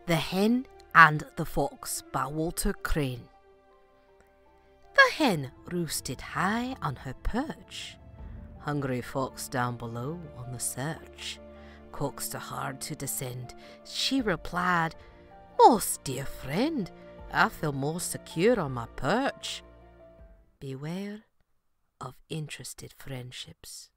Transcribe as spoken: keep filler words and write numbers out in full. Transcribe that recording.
The Hen and the Fox by Walter Crane. The hen roosted high on her perch. Hungry fox down below on the search coaxed her hard to descend. She replied, "Most dear friend, I feel most secure on my perch." Beware of interested friendships.